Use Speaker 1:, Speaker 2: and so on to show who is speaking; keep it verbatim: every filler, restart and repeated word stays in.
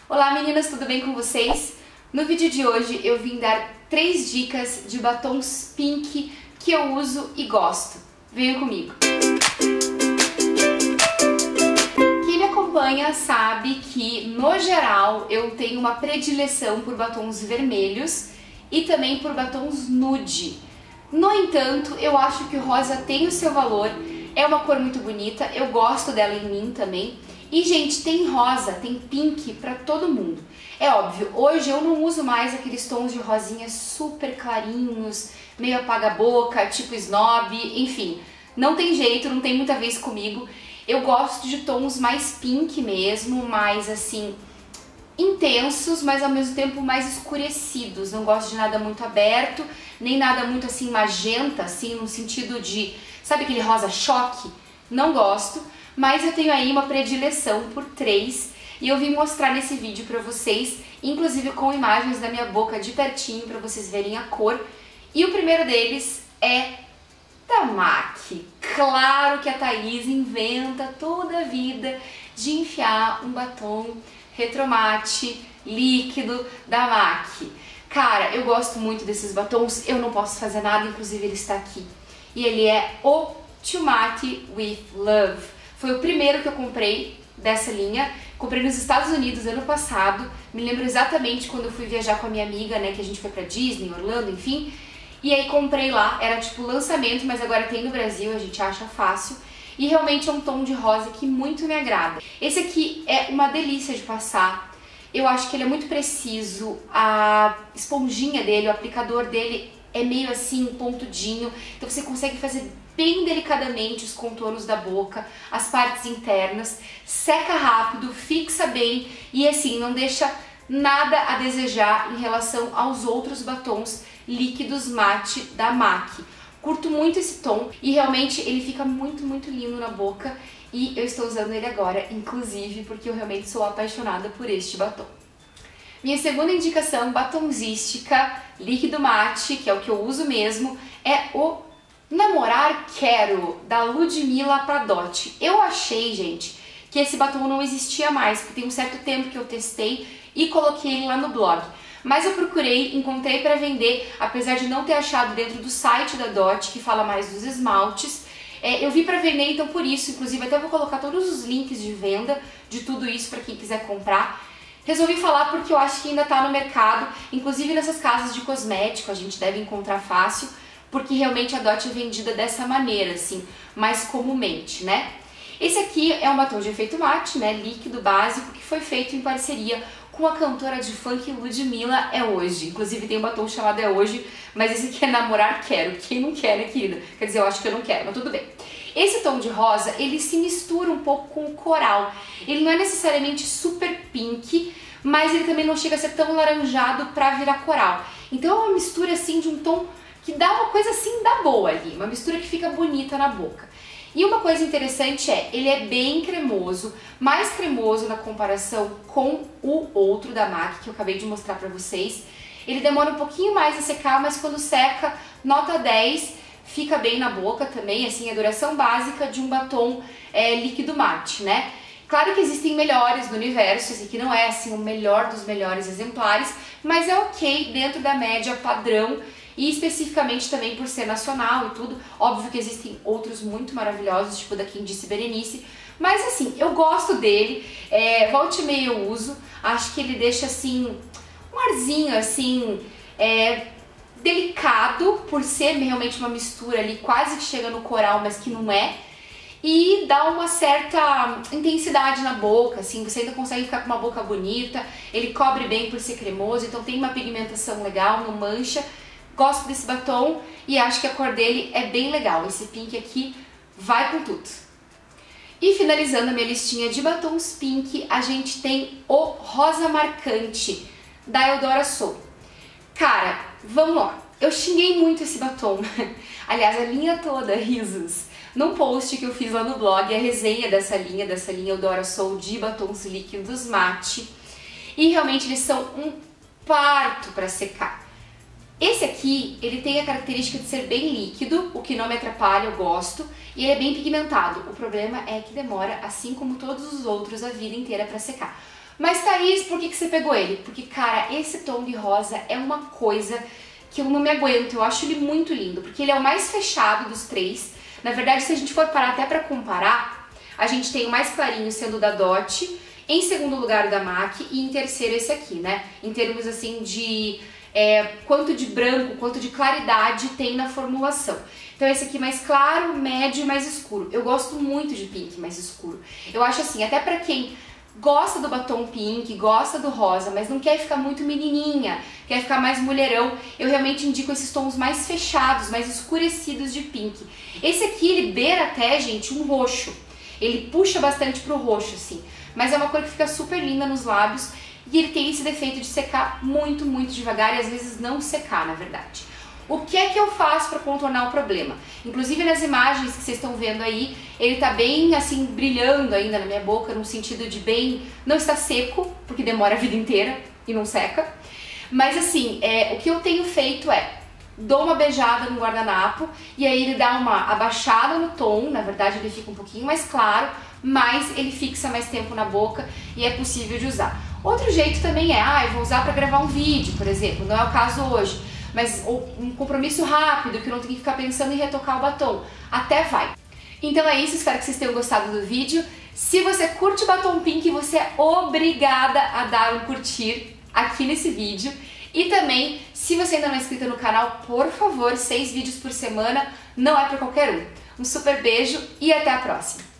Speaker 1: Olá meninas, tudo bem com vocês? No vídeo de hoje eu vim dar três dicas de batons pink que eu uso e gosto. Venham comigo! Quem me acompanha sabe que, no geral, eu tenho uma predileção por batons vermelhos e também por batons nude. No entanto, eu acho que o rosa tem o seu valor, é uma cor muito bonita, eu gosto dela em mim também. E, gente, tem rosa, tem pink pra todo mundo. É óbvio, hoje eu não uso mais aqueles tons de rosinha super clarinhos, meio apaga-boca, tipo snob, enfim. Não tem jeito, não tem muita vez comigo. Eu gosto de tons mais pink mesmo, mais assim, intensos, mas ao mesmo tempo mais escurecidos. Não gosto de nada muito aberto, nem nada muito assim magenta, assim, no sentido de, sabe aquele rosa choque? Não gosto. Mas eu tenho aí uma predileção por três e eu vim mostrar nesse vídeo pra vocês, inclusive com imagens da minha boca de pertinho pra vocês verem a cor. E o primeiro deles é da MAC. Claro que a Thaís inventa toda a vida de enfiar um batom retromate líquido da MAC. Cara, eu gosto muito desses batons, eu não posso fazer nada, inclusive ele está aqui. E ele é o Too Matte with Love. Foi o primeiro que eu comprei dessa linha, comprei nos Estados Unidos ano passado, me lembro exatamente quando eu fui viajar com a minha amiga, né, que a gente foi pra Disney, Orlando, enfim, e aí comprei lá, era tipo lançamento, mas agora tem no Brasil, a gente acha fácil, e realmente é um tom de rosa que muito me agrada. Esse aqui é uma delícia de passar, eu acho que ele é muito preciso, a esponjinha dele, o aplicador dele é meio assim, pontudinho, então você consegue fazer bem delicadamente os contornos da boca, as partes internas, seca rápido, fixa bem e assim, não deixa nada a desejar em relação aos outros batons líquidos mate da MAC. Curto muito esse tom e realmente ele fica muito, muito lindo na boca e eu estou usando ele agora, inclusive porque eu realmente sou apaixonada por este batom. Minha segunda indicação batonzística, líquido mate, que é o que eu uso mesmo, é o Namorar Quero, da Ludmilla Pradotti. Eu achei, gente, que esse batom não existia mais, porque tem um certo tempo que eu testei e coloquei ele lá no blog. Mas eu procurei, encontrei para vender, apesar de não ter achado dentro do site da Dot, que fala mais dos esmaltes. É, eu vi para vender, então por isso, inclusive até vou colocar todos os links de venda de tudo isso para quem quiser comprar. Resolvi falar porque eu acho que ainda está no mercado, inclusive nessas casas de cosmético a gente deve encontrar fácil, porque realmente a Dot é vendida dessa maneira, assim, mais comumente, né? Esse aqui é um batom de efeito mate, né, líquido básico, que foi feito em parceria com a cantora de funk Ludmilla É Hoje. Inclusive tem um batom chamado É Hoje, mas esse aqui é Namorar Quero. Quem não quer, né, querida? Quer dizer, eu acho que eu não quero, mas tudo bem. Esse tom de rosa, ele se mistura um pouco com o coral. Ele não é necessariamente super pink, mas ele também não chega a ser tão laranjado pra virar coral. Então é uma mistura, assim, de um tom que dá uma coisa assim da boa ali, uma mistura que fica bonita na boca. E uma coisa interessante é, ele é bem cremoso, mais cremoso na comparação com o outro da MAC, que eu acabei de mostrar pra vocês. Ele demora um pouquinho mais a secar, mas quando seca, nota dez, fica bem na boca também, assim, a duração básica de um batom é, líquido mate, né? Claro que existem melhores no universo, esse aqui não é assim o melhor dos melhores exemplares, mas é ok dentro da média padrão, e especificamente também por ser nacional e tudo. Óbvio que existem outros muito maravilhosos, tipo da Quem Disse Berenice, mas assim, eu gosto dele, é, volta e meia eu uso, acho que ele deixa assim, um arzinho assim, é, delicado, por ser realmente uma mistura ali, quase que chega no coral, mas que não é, e dá uma certa intensidade na boca, assim, você ainda consegue ficar com uma boca bonita, ele cobre bem por ser cremoso, então tem uma pigmentação legal, não mancha. Gosto desse batom e acho que a cor dele é bem legal. Esse pink aqui vai com tudo. E finalizando a minha listinha de batons pink, a gente tem o Rosa Marcante, da Eudora Soul. Cara, vamos lá. Eu xinguei muito esse batom. Aliás, a linha toda, risos. Num post que eu fiz lá no blog, a resenha dessa linha, dessa linha Eudora Soul de batons líquidos mate. E realmente eles são um parto para secar. Esse aqui, ele tem a característica de ser bem líquido, o que não me atrapalha, eu gosto, e ele é bem pigmentado. O problema é que demora, assim como todos os outros, a vida inteira para secar. Mas Thaís, por que, que você pegou ele? Porque, cara, esse tom de rosa é uma coisa que eu não me aguento, eu acho ele muito lindo, porque ele é o mais fechado dos três. Na verdade, se a gente for parar até pra comparar, a gente tem o mais clarinho sendo o da Dot, em segundo lugar o da M A C e em terceiro esse aqui, né? Em termos assim de é, quanto de branco, quanto de claridade tem na formulação. Então esse aqui mais claro, médio e mais escuro. Eu gosto muito de pink mais escuro. Eu acho assim, até pra quem gosta do batom pink, gosta do rosa, mas não quer ficar muito menininha, quer ficar mais mulherão, eu realmente indico esses tons mais fechados, mais escurecidos de pink. Esse aqui, ele beira até, gente, um roxo. Ele puxa bastante pro roxo, assim. Mas é uma cor que fica super linda nos lábios e ele tem esse defeito de secar muito, muito devagar e às vezes não secar, na verdade. O que é que eu faço para contornar o problema? Inclusive nas imagens que vocês estão vendo aí, ele tá bem assim, brilhando ainda na minha boca, no sentido de bem... não está seco, porque demora a vida inteira e não seca. Mas assim, é, o que eu tenho feito é, dou uma beijada no guardanapo e aí ele dá uma abaixada no tom, na verdade ele fica um pouquinho mais claro, mas ele fixa mais tempo na boca e é possível de usar. Outro jeito também é, ah, eu vou usar para gravar um vídeo, por exemplo, não é o caso hoje, mas um compromisso rápido, que eu não tenho que ficar pensando em retocar o batom, até vai. Então é isso, espero que vocês tenham gostado do vídeo. Se você curte batom pink, você é obrigada a dar um curtir aqui nesse vídeo. E também, se você ainda não é inscrita no canal, por favor, seis vídeos por semana, não é para qualquer um. Um super beijo e até a próxima!